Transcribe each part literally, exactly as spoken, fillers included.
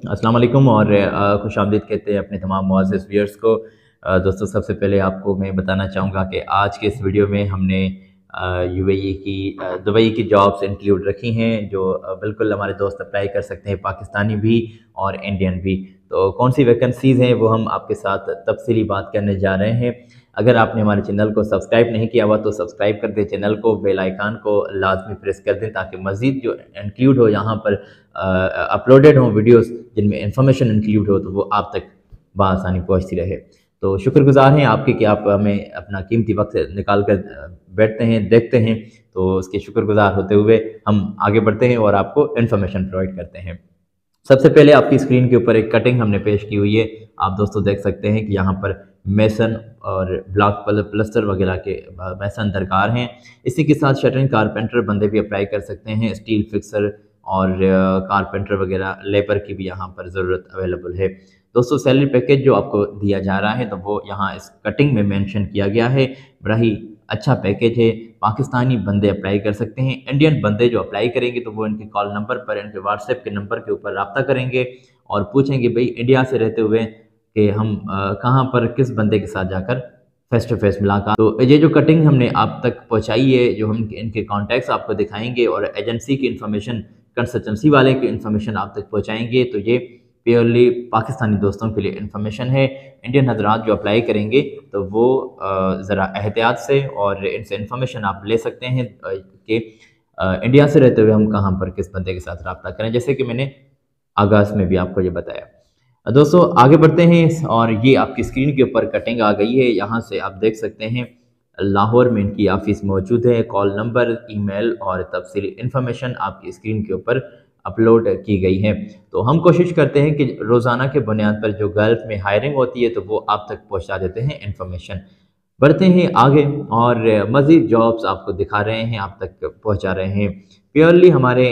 अस्सलाम वालेकुम और अ, खुशामदीद कहते हैं अपने तमाम मुअज़्ज़िज़ व्यूअर्स को। अ, दोस्तों सबसे पहले आपको मैं बताना चाहूँगा कि आज के इस वीडियो में हमने अ, यूएई की अ, दुबई की जॉब्स इंक्लूड रखी हैं जो अ, बिल्कुल हमारे दोस्त अप्लाई कर सकते हैं, पाकिस्तानी भी और इंडियन भी। तो कौन सी वैकेंसीज़ हैं वो हम आपके साथ तफसीली बात करने जा रहे हैं। अगर आपने हमारे चैनल को सब्सक्राइब नहीं किया हुआ तो सब्सक्राइब कर दें चैनल को, बेल आइकन को लाजमी प्रेस कर दें ताकि मज़ीद जो इंक्लूड हो यहाँ पर अपलोडेड हों वीडियोस जिनमें इंफॉर्मेशन इंक्लूड हो तो वो आप तक बआसानी पहुँचती रहे। तो शुक्रगुज़ार हैं आपके कि आप हमें अपना कीमती वक्त निकाल कर बैठते हैं, देखते हैं। तो उसके शुक्रगुज़ार होते हुए हम आगे बढ़ते हैं और आपको इन्फॉर्मेशन प्रोवाइड करते हैं। सबसे पहले आपकी स्क्रीन के ऊपर एक कटिंग हमने पेश की हुई है। आप दोस्तों देख सकते हैं कि यहाँ पर मेसन और ब्लॉक प्लस्तर वगैरह के मेसन दरकार हैं। इसी के साथ शटरिंग कारपेंटर बंदे भी अप्लाई कर सकते हैं, स्टील फिक्सर और कारपेंटर वगैरह लेबर की भी यहाँ पर ज़रूरत अवेलेबल है। दोस्तों सैलरी पैकेज जो आपको दिया जा रहा है तो वो यहाँ इस कटिंग में मेंशन किया गया है। बड़ा ही अच्छा पैकेज है। पाकिस्तानी बंदे अप्लाई कर सकते हैं। इंडियन बंदे जो अप्लाई करेंगे तो वो इनके कॉल नंबर पर, इनके व्हाट्सएप के नंबर के ऊपर रब्ता करेंगे और पूछेंगे भाई इंडिया से रहते हुए कि हम कहाँ पर किस बंदे के साथ जाकर फेस टू फेस मुलाकात। तो ये जो कटिंग हमने आप तक पहुँचाई है, जो हम इनके कॉन्टैक्ट्स आपको दिखाएंगे और एजेंसी की इन्फॉर्मेशन, कंसल्टेंसी वाले की इन्फॉर्मेशन आप तक पहुँचाएंगे, तो ये प्योरली पाकिस्तानी दोस्तों के लिए इन्फॉर्मेशन है। इंडियन हजरात जो अप्लाई करेंगे तो वो ज़रा एहतियात से और इनसे इन्फॉर्मेशन आप ले सकते हैं कि इंडिया से रहते हुए हम कहाँ पर किस बंदे के साथ रब्ता करें, जैसे कि मैंने आगाज़ में भी आपको ये बताया। दोस्तों आगे बढ़ते हैं और ये आपकी स्क्रीन के ऊपर कटिंग आ गई है। यहाँ से आप देख सकते हैं लाहौर में इनकी ऑफिस मौजूद है। कॉल नंबर, ईमेल और तफसीली इन्फॉर्मेशन आपकी स्क्रीन के ऊपर अपलोड की गई है। तो हम कोशिश करते हैं कि रोज़ाना के बुनियाद पर जो गल्फ़ में हायरिंग होती है तो वो आप तक पहुँचा देते हैं इन्फॉर्मेशन। बढ़ते हैं आगे और मज़ीद जॉब्स आपको दिखा रहे हैं, आप तक पहुँचा रहे हैं। प्योरली हमारे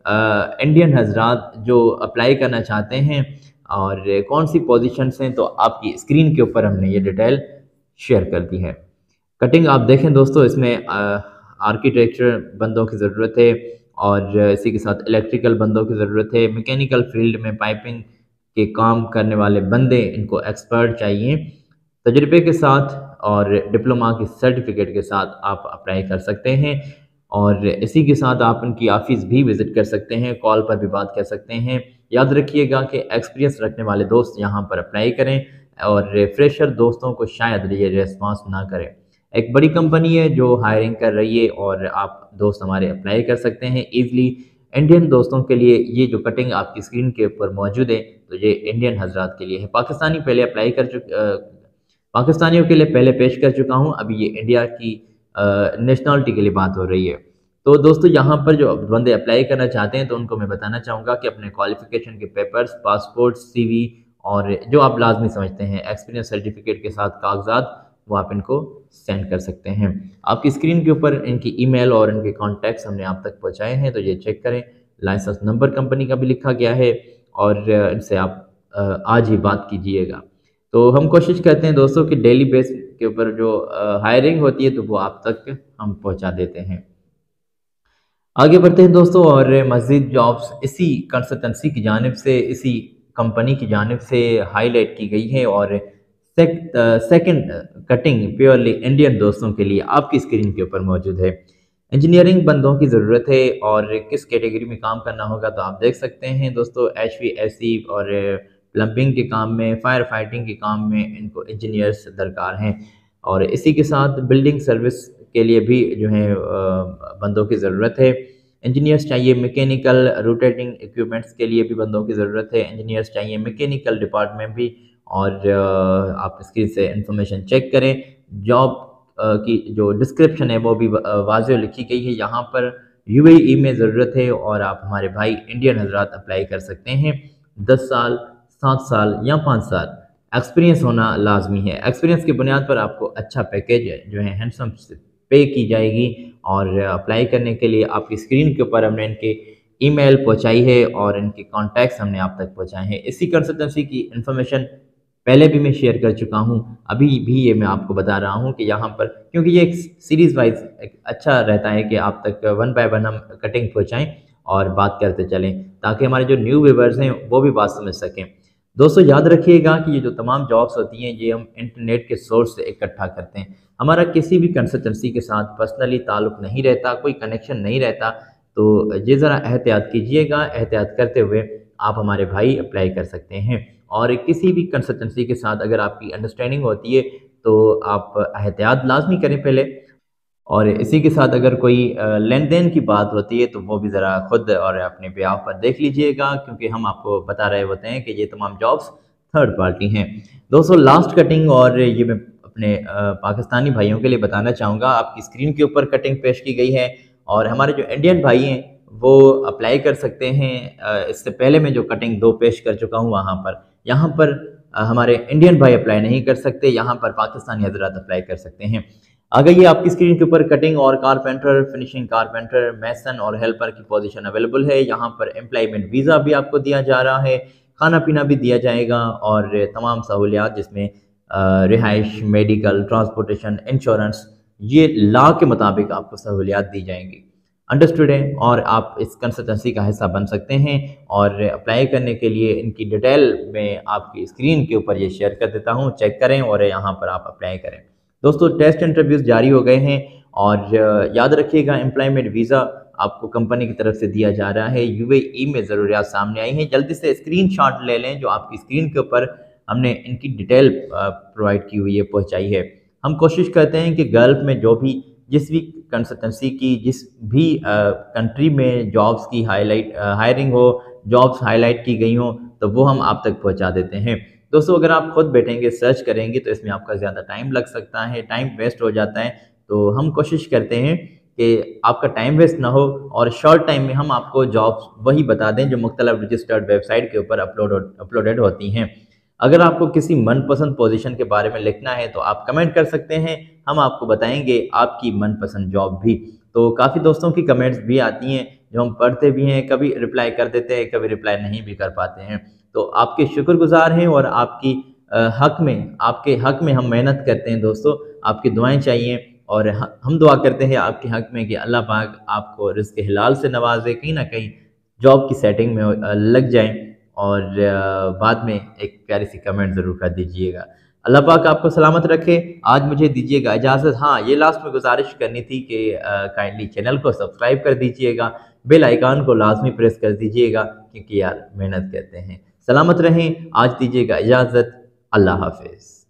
इंडियन हजरात जो अप्लाई करना चाहते हैं और कौन सी पोजीशंस हैं तो आपकी स्क्रीन के ऊपर हमने ये डिटेल शेयर कर दी है। कटिंग आप देखें दोस्तों, इसमें आर्किटेक्चर बंदों की ज़रूरत है और इसी के साथ इलेक्ट्रिकल बंदों की ज़रूरत है। मैकेनिकल फील्ड में पाइपिंग के काम करने वाले बंदे, इनको एक्सपर्ट चाहिए। तजुर्बे के साथ और डिप्लोमा की सर्टिफिकेट के साथ आप अप्लाई कर सकते हैं और इसी के साथ आप उनकी ऑफिस भी विज़िट कर सकते हैं, कॉल पर भी बात कर सकते हैं। याद रखिएगा कि एक्सपीरियंस रखने वाले दोस्त यहाँ पर अप्लाई करें और फ्रेशर दोस्तों को शायद ये रेस्पॉन्स ना करें। एक बड़ी कंपनी है जो हायरिंग कर रही है और आप दोस्त हमारे अप्लाई कर सकते हैं ईज़िली। इंडियन दोस्तों के लिए ये जो कटिंग आपकी स्क्रीन के ऊपर मौजूद है तो ये इंडियन हजरात के लिए है। पाकिस्तानी पहले अप्लाई कर चुके, पाकिस्तानियों के लिए पहले पेश कर चुका हूँ, अभी ये इंडिया की नेशनलिटी के लिए बात हो रही है। तो दोस्तों यहाँ पर जो बंदे अप्लाई करना चाहते हैं तो उनको मैं बताना चाहूँगा कि अपने क्वालिफिकेशन के पेपर्स, पासपोर्ट, सीवी और जो आप लाजमी समझते हैं एक्सपीरियंस सर्टिफिकेट के साथ कागजात, वो आप इनको सेंड कर सकते हैं। आपकी स्क्रीन के ऊपर इनकी ईमेल और इनके कॉन्टैक्ट्स हमने आप तक पहुँचाए हैं, तो ये चेक करें। लाइसेंस नंबर कंपनी का भी लिखा गया है और इनसे आप आज ही बात कीजिएगा। तो हम कोशिश करते हैं दोस्तों कि डेली बेस के ऊपर जो हायरिंग होती है तो वो आप तक हम पहुँचा देते हैं। आगे बढ़ते हैं दोस्तों और मज़ीद जॉब्स इसी कंसल्टेंसी की जानिब से, इसी कंपनी की जानिब से हाईलाइट की गई है और sec, second cutting purely Indian दोस्तों के लिए आपकी स्क्रीन के ऊपर मौजूद है। इंजीनियरिंग बंदों की ज़रूरत है और किस कैटेगरी में काम करना होगा तो आप देख सकते हैं दोस्तों, एच वी एस सी और प्लम्बिंग के काम में, फायर फाइटिंग के काम में इनको इंजीनियर्स दरकार हैं और इसी के साथ बिल्डिंग सर्विस के लिए भी जो है बंदों की ज़रूरत है। इंजीनियर्स चाहिए, मैकेनिकल रोटेटिंग इक्विपमेंट्स के लिए भी बंदों की ज़रूरत है। इंजीनियर्स चाहिए मैकेनिकल डिपार्टमेंट भी और आप स्क्रीन से इंफॉर्मेशन चेक करें। जॉब की जो डिस्क्रिप्शन है वो भी वाज़ेह लिखी गई है। यहाँ पर यूएई में ज़रूरत है और आप हमारे भाई इंडियन हजरात अप्लाई कर सकते हैं। दस साल, सात साल या पाँच साल एक्सपीरियंस होना लाजमी है। एक्सपीरियंस की बुनियाद पर आपको अच्छा पैकेज जो है हैंडसम पे की जाएगी और अप्लाई करने के लिए आपकी स्क्रीन के ऊपर हमने इनके ईमेल पहुंचाई है और इनके कॉन्टैक्ट्स हमने आप तक पहुंचाए हैं। इसी कंसल्टेंसी की इन्फॉर्मेशन पहले भी मैं शेयर कर चुका हूं, अभी भी ये मैं आपको बता रहा हूं कि यहाँ पर क्योंकि ये एक सीरीज़ वाइज अच्छा रहता है कि आप तक वन बाय वन हम कटिंग पहुँचाएँ और बात करते चलें। ताकि हमारे जो न्यू व्यूवर्स हैं वो भी बात समझ सकें। दोस्तों याद रखिएगा कि ये जो तमाम जॉब्स होती हैं ये हम इंटरनेट के सोर्स से इकट्ठा करते हैं। हमारा किसी भी कंसल्टेंसी के साथ पर्सनली ताल्लुक़ नहीं रहता, कोई कनेक्शन नहीं रहता। तो ये ज़रा एहतियात कीजिएगा। एहतियात करते हुए आप हमारे भाई अप्लाई कर सकते हैं। और किसी भी कंसल्टेंसी के साथ अगर आपकी अंडरस्टैंडिंग होती है तो आप एहतियात लाज़मी करें पहले। और इसी के साथ अगर कोई लेन देन की बात होती है तो वो भी ज़रा खुद और अपने ब्याह पर देख लीजिएगा, क्योंकि हम आपको बता रहे होते हैं कि ये तमाम जॉब्स थर्ड पार्टी हैं। दोस्तों लास्ट कटिंग, और ये मैं अपने पाकिस्तानी भाइयों के लिए बताना चाहूँगा, आपकी स्क्रीन के ऊपर कटिंग पेश की गई है और हमारे जो इंडियन भाई हैं वो अप्लाई कर सकते हैं। इससे पहले मैं जो कटिंग दो पेश कर चुका हूँ वहाँ पर यहाँ पर हमारे इंडियन भाई अप्लाई नहीं कर सकते, यहाँ पर पाकिस्तानी हजरात अप्लाई कर सकते हैं। अगर ये आपकी स्क्रीन के ऊपर कटिंग और कारपेंटर, फिनिशिंग कारपेंटर, मैसन और हेल्पर की पोजीशन अवेलेबल है। यहाँ पर एम्प्लॉयमेंट वीज़ा भी आपको दिया जा रहा है, खाना पीना भी दिया जाएगा और तमाम सहूलियात जिसमें रिहाइश, मेडिकल, ट्रांसपोर्टेशन, इंश्योरेंस, ये लॉ के मुताबिक आपको सहूलियात दी जाएंगी। अंडरस्टूड है। और आप इस कंसल्टेंसी का हिस्सा बन सकते हैं। और अप्लाई करने के लिए इनकी डिटेल मैं आपकी स्क्रीन के ऊपर ये शेयर कर देता हूँ, चेक करें और यहाँ पर आप अप्लाई करें। दोस्तों टेस्ट इंटरव्यूज़ जारी हो गए हैं और याद रखिएगा एम्प्लॉयमेंट वीज़ा आपको कंपनी की तरफ से दिया जा रहा है। यूएई में ज़रूरियात सामने आई हैं, जल्दी से स्क्रीनशॉट ले लें जो आपकी स्क्रीन के ऊपर हमने इनकी डिटेल प्रोवाइड की हुई है, पहुंचाई है। हम कोशिश करते हैं कि गल्फ में जो भी जिस भी कंसल्टेंसी की जिस भी कंट्री में जॉब्स की हाईलाइट हायरिंग हो, जॉब्स हाईलाइट की गई हों, तो वो हम आप तक पहुँचा देते हैं। दोस्तों अगर आप खुद बैठेंगे सर्च करेंगे तो इसमें आपका ज़्यादा टाइम लग सकता है, टाइम वेस्ट हो जाता है। तो हम कोशिश करते हैं कि आपका टाइम वेस्ट ना हो और शॉर्ट टाइम में हम आपको जॉब्स वही बता दें जो मुख्तलिफ रजिस्टर्ड वेबसाइट के ऊपर अपलोड अपलोडेड होती हैं। अगर आपको किसी मनपसंद पोजीशन के बारे में लिखना है तो आप कमेंट कर सकते हैं, हम आपको बताएंगे आपकी मनपसंद जॉब भी। तो काफ़ी दोस्तों की कमेंट्स भी आती हैं जो हम पढ़ते भी हैं, कभी रिप्लाई कर देते हैं, कभी रिप्लाई नहीं भी कर पाते हैं। तो आपके शुक्रगुजार हैं और आपकी हक में आपके हक में हम मेहनत करते हैं। दोस्तों आपकी दुआएं चाहिए और हम दुआ करते हैं आपके हक में कि अल्लाह पाक आपको रिज़्क़ हिलाल से नवाजे, कहीं ना कहीं जॉब की सेटिंग में लग जाएं और बाद में एक प्यारी सी कमेंट ज़रूर कर दीजिएगा। अल्लाह पाक आपको सलामत रखे। आज मुझे दीजिएगा इजाज़त। हाँ, ये लास्ट में गुजारिश करनी थी कि काइंडली चैनल को सब्सक्राइब कर दीजिएगा, बेल आइकन को लाजमी प्रेस कर दीजिएगा, क्योंकि यार मेहनत करते हैं। सलामत रहें। आज दीजिएगा इजाज़त। अल्लाह हाफिज़।